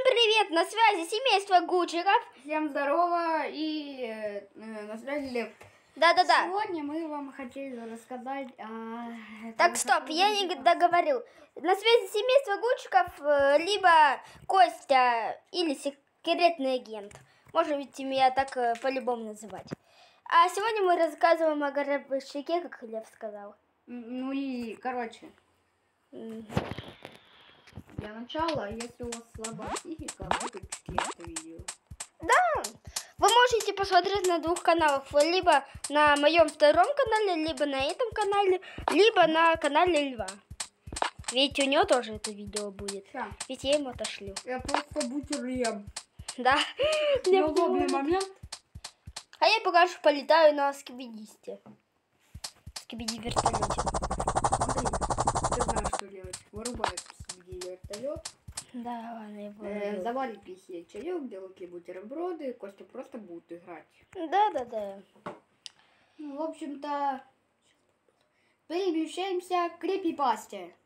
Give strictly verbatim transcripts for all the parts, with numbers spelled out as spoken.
привет! На связи семейство Гучиков. Всем здорово и э, на связи Лев. Да-да-да. Сегодня мы вам хотели рассказать... А, так, стоп, я не договорил. На связи семейство Гучиков, э, либо Костя или секретный агент. Можете меня так э, по-любому называть. А сегодня мы рассказываем о гробовщике, как Лев сказал. Ну и, короче, Mm. для начала, если у вас слабая психика, выключите это видео. Да, вы можете посмотреть на двух каналах, либо на моем втором канале, либо на этом канале, либо на канале Льва. Ведь у него тоже это видео будет. Да. Ведь я ему отошлю. Я просто бутерем. Да. Неудобный момент. А я пока что полетаю на скибидисте. Скибиди вертолете. Смотри, ты знаешь, что делать. Вырубает скибиди вертолет. Да, ладно, я буду. Э, заварит писе чаек, делайте бутерброды, Костя просто будет играть. Да, да, да. Ну, в общем-то, перемещаемся к крипипасте.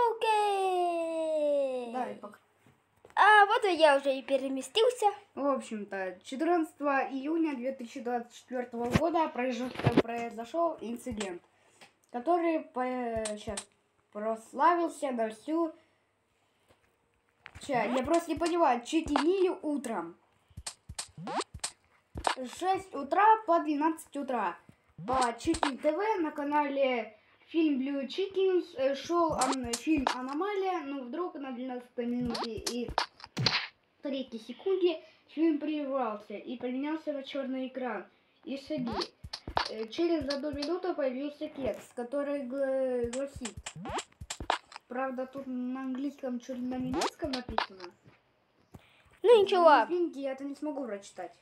Окей. Да, и пока. А вот и я уже и переместился. В общем-то, четырнадцатого июня две тысячи двадцать четвёртого года произошел, произошел инцидент, который по, сейчас прославился на всю... Сейчас, я просто не понимаю, чекинили утром. С шести утра по двенадцать утра. По Чикин ТВ на канале Фильм Blue Chickens шел фильм «Аномалия», но вдруг на двенадцатой минуте и третьей секунде фильм прервался и поменялся на черный экран и шаги. Через одну минуту появился текст, который гласит... Правда, тут на английском, чуть ли на немецком написано. Ну ничего. Извините, я это не смогу прочитать.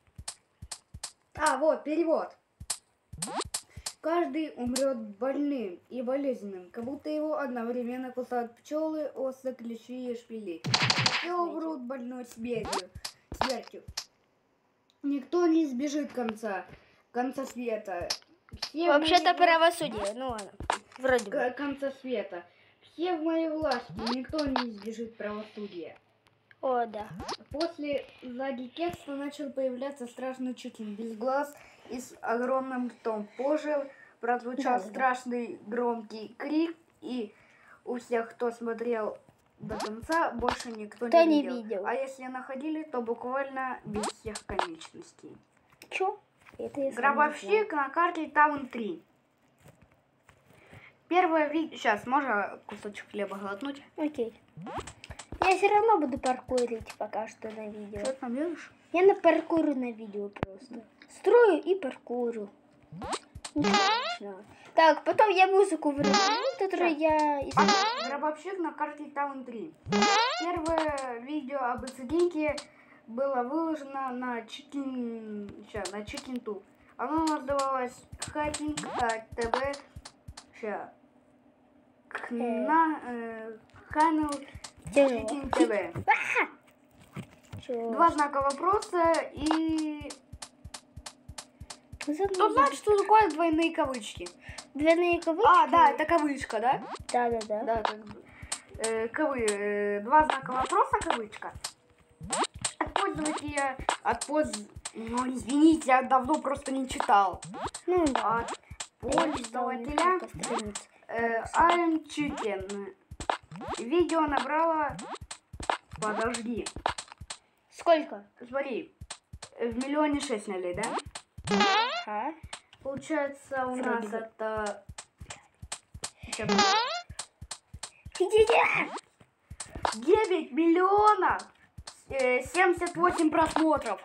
А, вот, перевод. Каждый умрет больным и болезненным, как будто его одновременно кусают пчелы, осы, клещи и шпили. Все умрут больной смертью. смертью. Никто не избежит конца, конца света. Вообще-то моей... правосудие, ну ладно, вроде бы. Конца света. Все в моей власти, никто не избежит правосудия. О, да. После сзади текста начал появляться страшный чикин без глаз и с огромным ртом. Позже прозвучал да, страшный громкий крик, и у всех, кто смотрел до конца, больше никто кто не, не видел. видел. А если находили, то буквально без всех конечностей. Чё? Это я Гробовщик на карте Таун три. Первое видео... Сейчас, можно кусочек хлеба глотнуть? Окей. Я все равно буду паркурить пока что на видео. Что ты там делаешь? Я на паркуру на видео просто. Строю и паркурю. Отлично. Так, потом я музыку врубаю, которую я... А, гробовщик на карте Таун три. Первое видео об инциденте было выложено на Chicken... Сейчас, на Chicken Tube. Оно называлось Hacking ТВ. Сейчас. На э, канал Chicken ТВ. Два знака вопроса и... Кто знает, что такое двойные кавычки? Двойные кавычки? А, да, это кавычка, да? Да, да, да. Да, как бы. Э, кавы, э, два знака вопроса, кавычка. От пользователя, от поз... Ну, извините, я давно просто не читал. Ну, да. От пользователя э, I'm Chicken. Видео набрало... Подожди. Сколько? Смотри, в миллионе шесть сняли, да? Ага. Получается, у нас это... девять миллионов семьдесят восемь просмотров.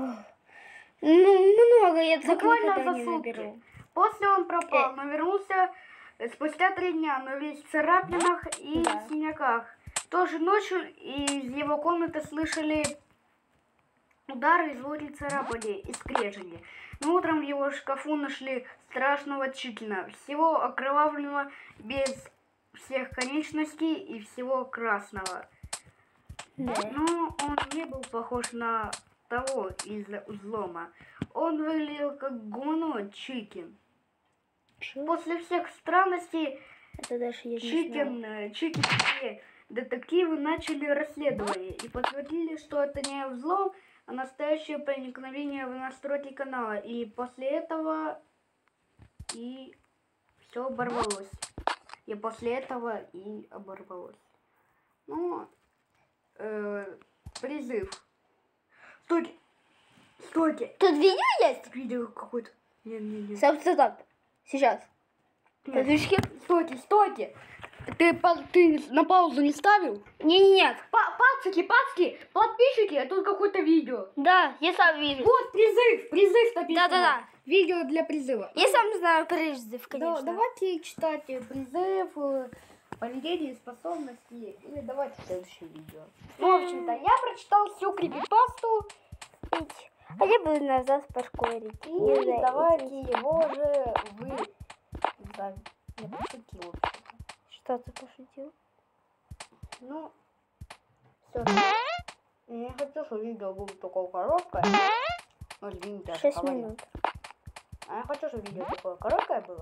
Ну, много, я так буквально никогда за не сутки. наберу. После он пропал, но вернулся спустя три дня, но весь в царапинах и да. синяках. Тоже ночью из его комнаты слышали удары и звуки царапания и скрежения. Но утром в его шкафу нашли страшного чикена, всего окровавленного, без всех конечностей и всего красного. Да. Но он не был похож на того из-за взлома. Он выглядел как гуманоид чикен. После всех странностей Это даже я не Чикен, Чикен детективы начали расследование и подтвердили, что это не взлом, а настоящее проникновение в настройки канала. И после этого и все оборвалось. И после этого и оборвалось. Ну, э, призыв. Стойте! Стойте! Тут видео есть? Видео какое-то. Нет, нет, нет. Стоп, стоп, стоп. Сейчас. Нет. Подвижки? Стойте, стойте! Ты, па- ты на паузу не ставил? Не, не, нет. Па- пацаки, пацаки, подписчики, а тут какое-то видео. Да, я сам вижу. Вот призыв, призыв написано. Да-да-да. Видео для призыва. Я сам знаю призыв, Да, конечно. давайте читать э, призыв, э, поведение, способности. Или давайте следующее видео. Ну, в общем-то, я прочитал всю крипипасту. Ведь- А я буду назад пошкурить. И давайте его же вы... Да, я пошутил. Что ты пошутил? Ну, все. Я не хочу, чтобы видео было такое короткое. Ну, извините, я Шесть говорю. минут. А я хочу, чтобы видео такое короткое было.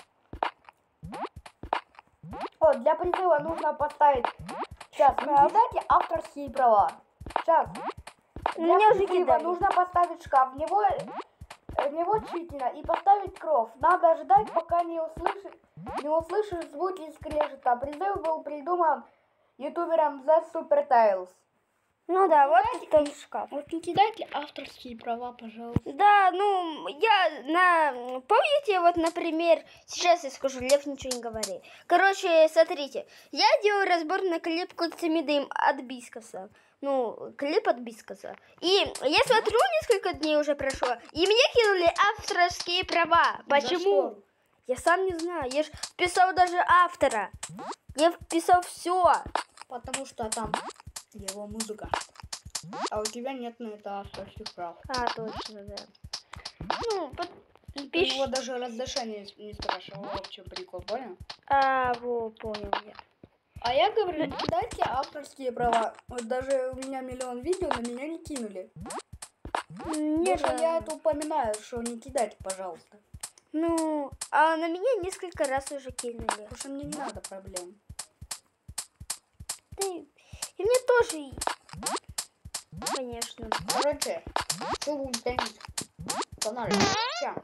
О, для призыва нужно поставить... Сейчас, не кидайте авторские права. Сейчас. Для Меня уже призыва кидали. нужно поставить шкаф. В него, в него тщательно и поставить кров. Надо ждать, пока не услышишь, не услышишь звуки скрежета. Призыв был придуман ютубером The Super Tales. Ну да, вот и тот шкаф. Вот не кидайте авторские права, пожалуйста. Да, ну, я на... Помните, вот, например, сейчас я скажу, Лев, ничего не говори. Короче, смотрите, я делаю разбор на клип Куцемидым от Бискоса. Ну, клип от Бискоса. И я смотрю, несколько дней уже прошло, и мне кинули авторские права. Почему? что? Я сам не знаю, я же вписал даже автора. Я вписал все. Потому что там его музыка. А у тебя нет на это авторских прав. А, точно, да. Ну, под... Ты пиш... его даже разрешение не спрашивал, в чем прикол, понял? А, во, понял я. А я говорю, не кидайте авторские права. Вот даже у меня миллион видео на меня не кинули. Не Потому что я это упоминаю, что не кидайте, пожалуйста. Ну, а на меня несколько раз уже кинули. Потому что мне не надо проблем. Да и, и мне тоже, и- конечно. Короче, что будем тянуть? Канал. Сейчас.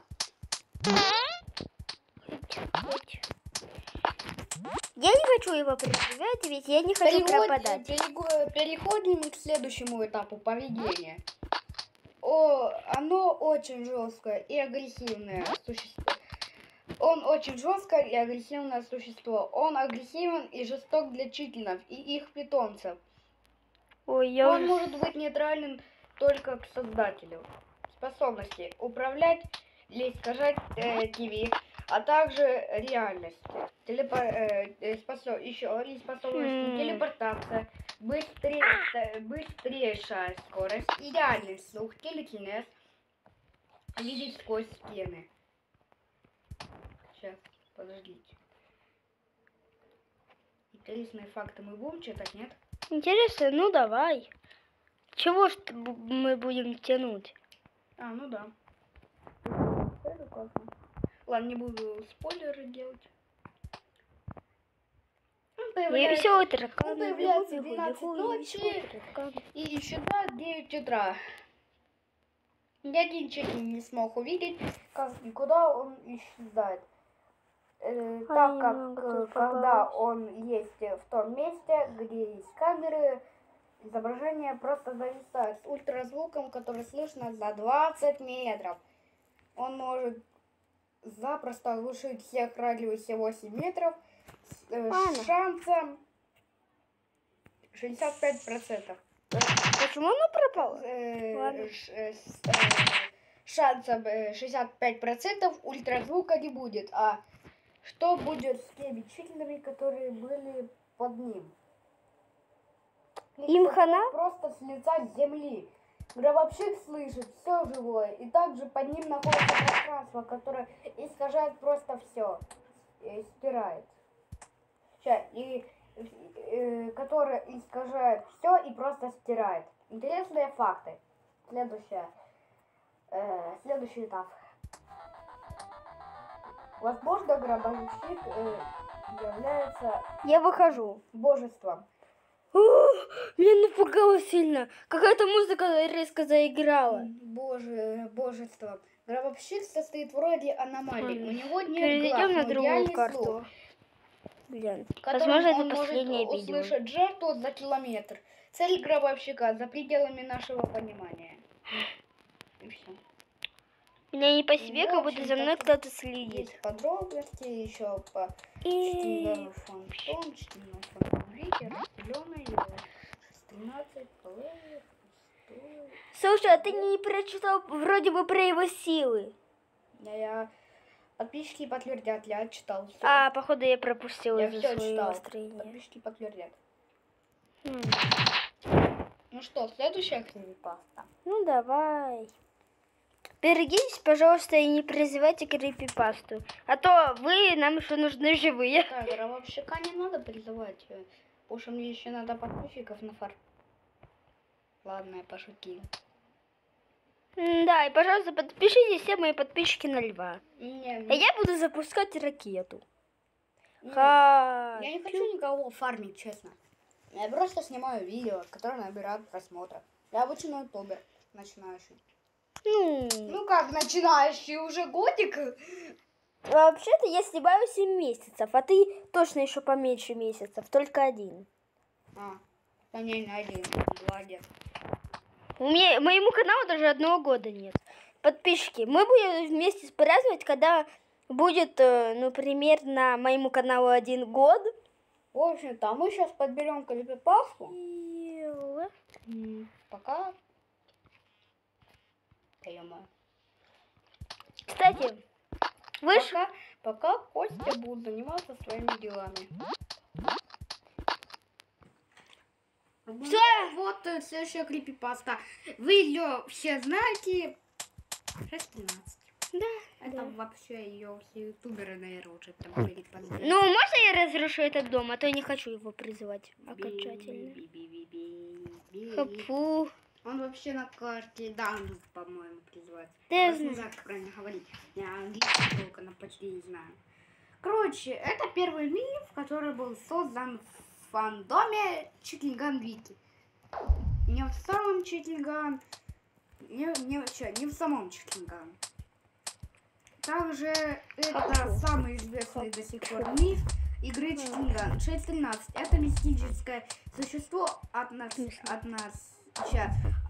Я не хочу его призывать, ведь я не хочу пропадать. Перего- Переходим к следующему этапу поведения. О, оно очень жесткое и агрессивное существо. Он очень жесткое и агрессивное существо. Он агрессивен и жесток для читлинов и их питомцев. Ой, я Он уже... может быть нейтральным только к создателю. Способности управлять или искажать э, ТВ, а также реальность. Телепо... э, э, способ... Еще и способности Хм. телепортация, быстрее... э, быстрейшая скорость, идеальный слух, телекинез, видеть сквозь стены. Сейчас, подождите. Интересные факты мы будем читать, нет? Интересно, ну давай. Чего ж т- бу- мы будем тянуть? А, ну да. Это классно. Ладно, не буду спойлеры делать. Он И появляется- все, тараканы. он появляется бегу, в бегу, двенадцать бегу, и ночи. всё, тараканы. И сюда девять утра. Ни один человек не смог увидеть, как и куда он исчезает. Э, А так я как немного э, тут когда попалась. он есть в том месте, где есть камеры, изображение просто зависает с ультразвуком, который слышно за двадцать метров. Он может запросто оглушить всех в радиусе восемь метров с э, Ладно. шансом шестьдесят пять процентов. Почему оно пропало? Э, Ладно. ш- э, с, э, шансом э, шестьдесят пять процентов ультразвука не будет. А что будет с теми читлерами, которые были под ним? Их Им сотрут хана? просто с лица земли. Гробовщик слышит все живое, и также под ним находится пространство, которое искажает просто все, стирает. Ща, и э, которое искажает все и просто стирает. Интересные факты. Следующее. Э, следующий этап. Возможно, гробовщик э, является Я выхожу. божеством. Меня напугало сильно. Какая-то музыка резко заиграла. Боже, божество. Гробовщик состоит вроде аномалии. Ладно. У него нет Перейдем глаз, на но другую идеальный карту. слух, Блин, которым возможно, это он последнее может видео. услышать жертву за километр. Цель гробовщика за пределами нашего понимания. И все. Меня не по себе, Ну, как в будто общем, за мной так кто-то следит. Есть подробности еще по И... Штингеру фантом, Штингеру фантом Рикер, зеленый, тринадцать, половина, пустой. Слушай, а ты не прочитал вроде бы про его силы? Я, я подписчики подтвердят, я читал всё. А, походу, я пропустила Я из-за все своего читал. настроения. Подписчики подтвердят. М. Ну что, следующая крипипаста. Ну, давай. Берегитесь, пожалуйста, и не призывайте крипипасту. А то вы нам еще нужны живые. Так, гробовщика не надо призывать, э, потому что мне еще надо подписчиков на фар. Ладно, я пошутил. М, Да, и, пожалуйста, подпишитесь все мои подписчики на льва. Не, А не, я буду запускать ракету. не, Ха. я не хочу никого фармить, честно. Я просто снимаю видео, которые набирают просмотров. Я обычный ютубер, начинающий. Ну, Ну как начинающий, уже годик? вообще-то я снимаю семь месяцев, а ты точно еще поменьше месяцев, только один. А, да не, не один, два где. У меня, моему каналу даже одного года нет. Подписчики, мы будем вместе праздновать, когда будет, э, ну, примерно моему каналу один год. В общем-то, мы сейчас подберем крипипасту. И- М, Пока. Ё-моё. Кстати, вы ж... Пока, пока Костя будет заниматься своими делами. Всё. Вот э, следующая крипипаста. Вы ее все знаете. шесть тринадцать. Да, Это да. вообще ее все ютуберы, наверное, уже там были подбирать. Ну, можно я разрушу этот дом, а то я не хочу его призывать окончательно. Би-би-би-би-би-би. Хапу. Он вообще на карте Данжен, по-моему, призывается. Да, Я я не знаю. знаю, как правильно говорить. Я английский только на почти не знаю. Короче, это первый миф, который был создан в фандоме Читлиган Вики. Не в самом Читлиган, не, не, вообще, не в самом Читлиган. Также это Хапу. самый известный до сих пор миф игры Читлиган. шесть тринадцать. Это мистическое существо от нас, от нас сейчас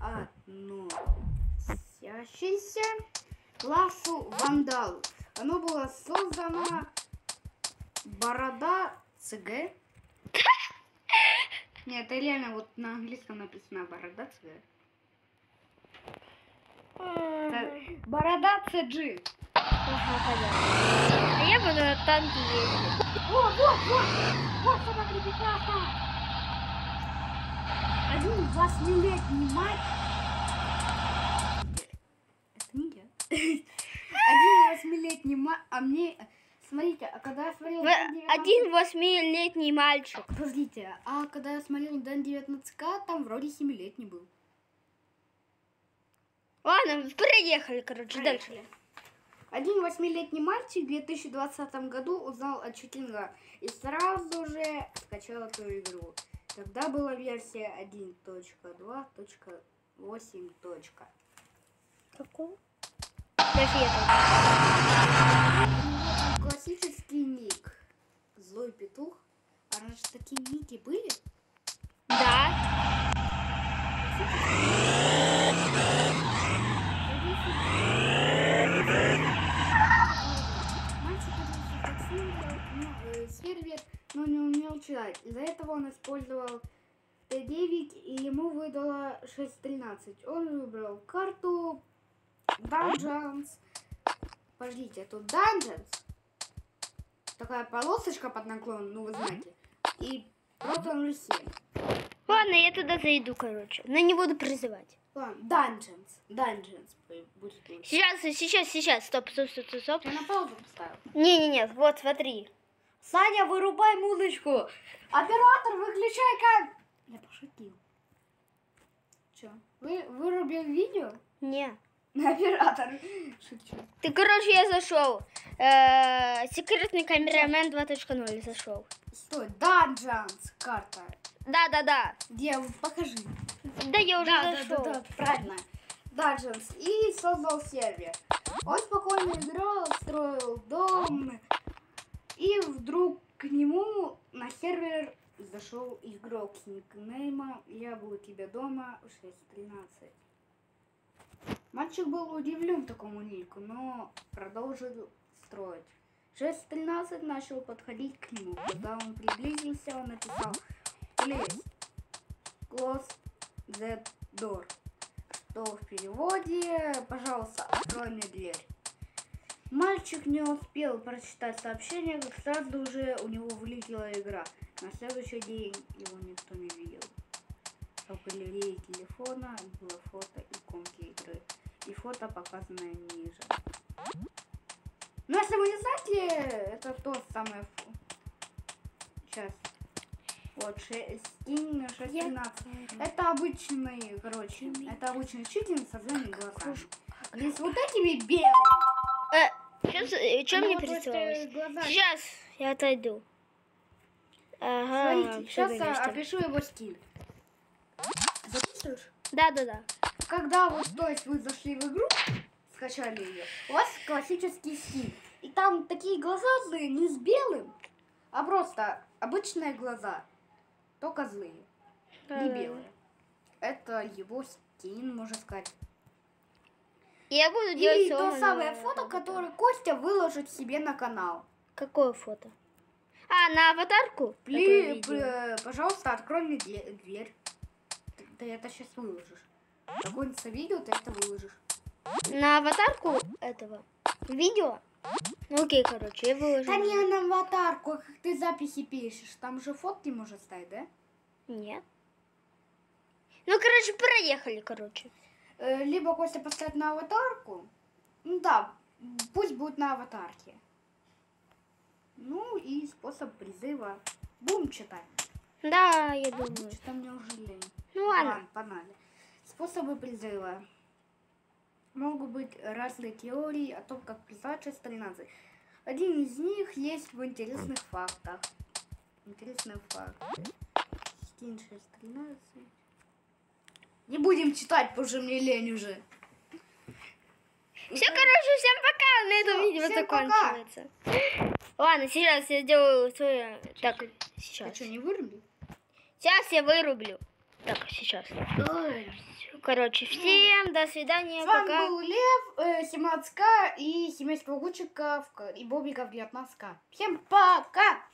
относящееся к классу вандал. Оно было создано Борода ЦГ. Нет, это реально вот на английском написано Борода ЦГ. Это Борода ЦГ. Ага, понятно. А я буду на танке ездить. Вот, вот, вот! Вот сама крипипаста! Один восьмилетний мальчик... Это не я. Один восьмилетний мальчик... А мне... Смотрите, а когда я смотрел... Вы- Один восьмилетний мальчик. Подождите, а когда я смотрел Дэн девятнадцать ка, там вроде семилетний был. Ладно, проехали, короче, дальше. Поехали. Один восьмилетний мальчик в две тысячи двадцатом году узнал о Читлинга и сразу же скачал эту игру. Тогда была версия один точка два точка восемь. Какой? Даже я Классический ник. Злой петух. А раньше такие ники были? Да. Мальчик родился как сервер, но, э, сервер, но не умел читать. Из-за этого он использовал Т девять, и ему выдало шесть тринадцать. Он выбрал карту Dungeons. Подождите, тут Dungeons. Такая полосочка под наклоном, ну вы знаете. И просто ноль семь. Ладно, я туда зайду, короче. Но не буду призывать. Ладно, Dungeons. Dungeons будет лучше. Сейчас, сейчас, сейчас. Стоп, стоп, стоп, стоп, стоп. Я на паузу поставил. Не-не-не, вот, смотри. Саня, вырубай музычку. Оператор, выключай кам... Я пошутил. Чё? Вы вырубил видео? Не. Оператор. Шучу. Ты, короче, я зашел. Э, секретный камерамен два точка ноль зашел. Стой, Dungeons карта. Да, да, да. Где? Покажи. Да, я уже Да, да, зашел. да, да, правильно. Dungeons. И создал сервер. Он спокойно играл, строил дом. И вдруг к нему на сервер зашел игрок с никнеймом «Я был у тебя дома шесть тринадцать». Мальчик был удивлен такому нику, но продолжил строить. шесть тринадцать начал подходить к нему. Когда он приблизился, он написал «Please close that door», что в переводе «Пожалуйста, открой мне дверь». Мальчик не успел прочитать сообщение, как сразу уже у него вылетела игра. На следующий день его никто не видел. А в галерее телефона было фото иконки игры. И фото показанное ниже. Ну, если вы не знаете, это то самое фото. Сейчас. Вот, Steam шесть тринадцать. Это обычный, короче, это обычный читинг со злыми глазами. И с вот этими белыми. Э, сейчас, что Ну, мне вот вот, присылалось? э, глаза. Сейчас я отойду. Ага, Смотрите, всё сейчас конечно. опишу его стиль. Записываешь? Да, да, да. Когда вот, то есть вы зашли в игру, скачали ее, у вас классический стиль. И там такие глаза злые, не с белым, а просто обычные глаза, только злые, не Да. белые. Это его стиль, можно сказать. Я буду делать И то сломанное самое фото, аватар. которое Костя выложит себе на канал. Какое фото? А, на аватарку? Пли, Это видео. п- пожалуйста, открой мне де- дверь. Ты, ты это сейчас выложишь. Закончится видео, ты это выложишь. На аватарку этого видео? Ну окей, короче, я выложу. Да не на аватарку, как ты записи пишешь. Там же фотки можно ставить, да? Нет. Ну, короче, проехали, короче. Э, Либо Костя поставит на аватарку. Ну да, пусть будет на аватарке. Ну и способ призыва. Будем читать. Да, я думаю. Что-то мне уже лень. Ну ладно. Ладно, погнали. Способы призыва. Могут быть разные теории о том, как призвать шесть тринадцать. Один из них есть в интересных фактах. Интересные факты. Steam шесть тринадцать. Не будем читать, потому что мне лень уже. Все, короче, всем пока. На этом Всё, видео всем пока. заканчивается. Ладно, сейчас я сделаю свое... Так, Ты сейчас. что, не вырубил? Сейчас я вырублю. Так, сейчас. Короче, всем до свидания, С вами пока. был Лев, э, семнадцать ка и семейство Гучиков и Бобиков девятнадцать ка. Всем пока!